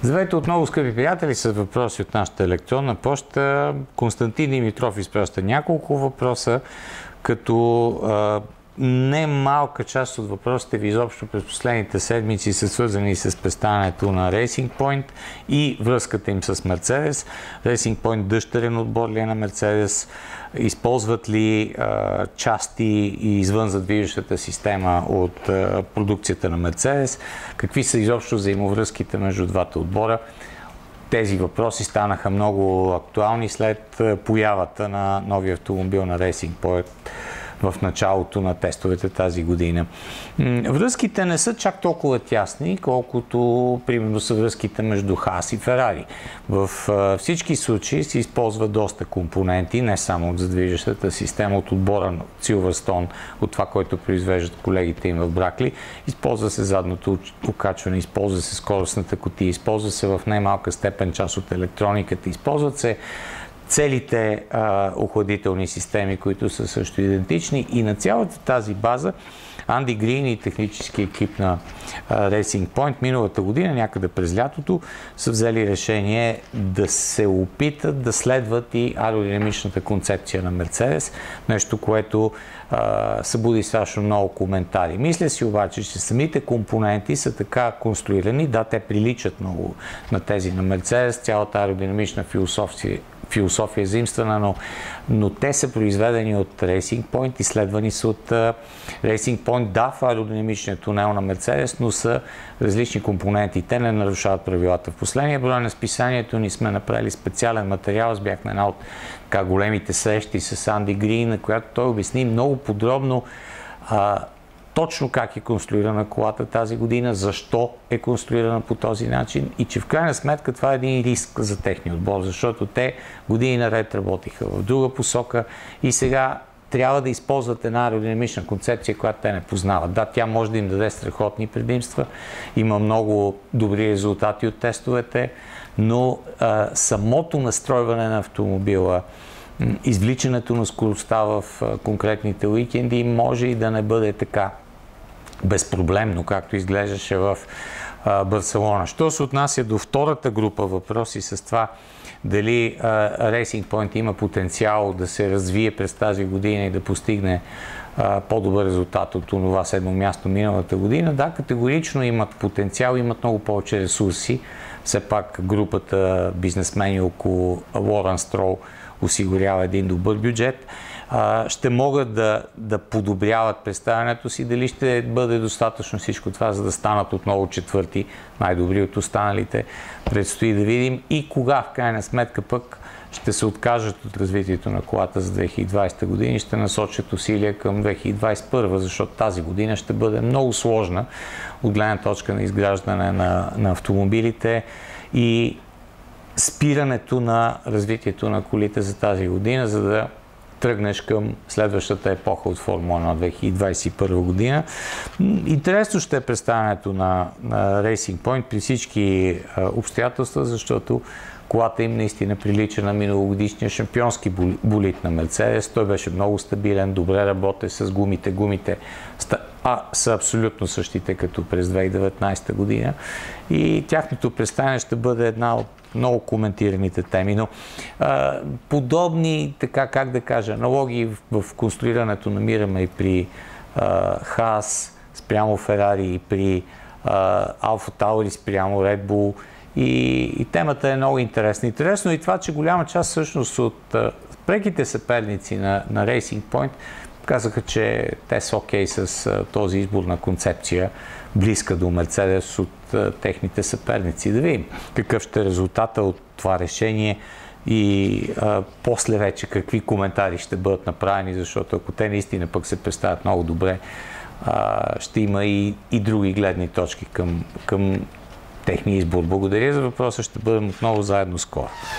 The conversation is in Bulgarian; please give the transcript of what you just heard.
Здравейте отново, скъпи приятели, с въпроси от нашата електронна поща. Константин Димитров изпраща няколко въпроса, като не малка част от въпросите ви изобщо през последните седмици са свързани с представянето на Racing Point и връзката им с Мерцедес. Racing Point дъщерен отбор ли е на Мерцедес? Използват ли части и извън задвижващата система от продукцията на Мерцедес? Какви са изобщо взаимовръзките между двата отбора? Тези въпроси станаха много актуални след появата на новия автомобил на Racing Point в началото на тестовете тази година. Връзките не са чак толкова тясни, колкото примерно са връзките между Хаас и Ферари. В всички случаи се използва доста компоненти, не само от задвижващата система, от отбора на Silverstone, от това, което произвеждат колегите им в Бракли. Използва се задното окачване, използва се скоростната кутия, използва се в най-малка степен част от електрониката, използват се целите охладителни системи, които са също идентични, и на цялата тази база Анди Грин и технически екип на Racing Point миналата година, някъде през лятото, са взели решение да се опитат да следват и аеродинамичната концепция на Мерцедес, нещо, което събуди страшно много коментари. Мисля си обаче, че самите компоненти са така конструирани, да, те приличат много на тези на Мерцедес, цялата аеродинамична философия е заимствана, но те са произведени от Racing Point, изследвани са от Racing Point, да, в аеродинамичния тунел на Мерцедес, но са различни компоненти. Те не нарушават правилата. В последния брой на списанието ни сме направили специален материал. Аз бях на една от големите срещи с Анди Грин, на която той обясни много подробно точно как е конструирана колата тази година, защо е конструирана по този начин и че в крайна сметка това е един риск за техния отбор, защото те години наред работиха в друга посока и сега трябва да използват една аеродинамична концепция, която те не познават. Да, тя може да им даде страхотни предимства, има много добри резултати от тестовете, но самото настройване на автомобила, извличането на скоростта в конкретните уикенди може и да не бъде така безпроблемно, както изглеждаше в Барселона. Що се отнася до втората група въпроси с това дали Racing Point има потенциал да се развие през тази година и да постигне по-добър резултат от това 7-о място миналата година, да, категорично имат потенциал, имат много повече ресурси. Все пак групата бизнесмени около Лоренс Строл осигурява един добър бюджет. Ще могат да подобряват представянето си. Дали ще бъде достатъчно всичко това, за да станат отново четвърти, най-добри от останалите, предстои да видим. И кога в крайна сметка пък ще се откажат от развитието на колата за 2020 година и ще насочат усилия към 2021, защото тази година ще бъде много сложна от гледна точка на изграждане на автомобилите и спирането на развитието на колите за тази година, за да тръгнеш към следващата епоха от Формула на 2021 година. Интересно ще е представянето на Racing Point при всички обстоятелства, защото колата им наистина прилича на миналогодишния шампионски болид на Мерцедес. Той беше много стабилен, добре работе с гумите. Гумите са абсолютно същите като през 2019 година. И тяхното представяне ще бъде една от много коментираните теми, но подобни, така как да кажа, аналогии в конструирането намираме и при Хаас спрямо Ферари, и при Алфа Таури спрямо Ред Бул. И темата е много интересна. Интересно и това, че голяма част всъщност от преките съперници на Racing Point казаха, че те са окей с този избор на концепция, близка до Мерцедес от техните съперници. Да видим какъв ще е резултата от това решение и после вече какви коментари ще бъдат направени, защото ако те наистина пък се представят много добре, ще има и други гледни точки към техния избор. Благодаря за въпроса, ще бъдем отново заедно скоро.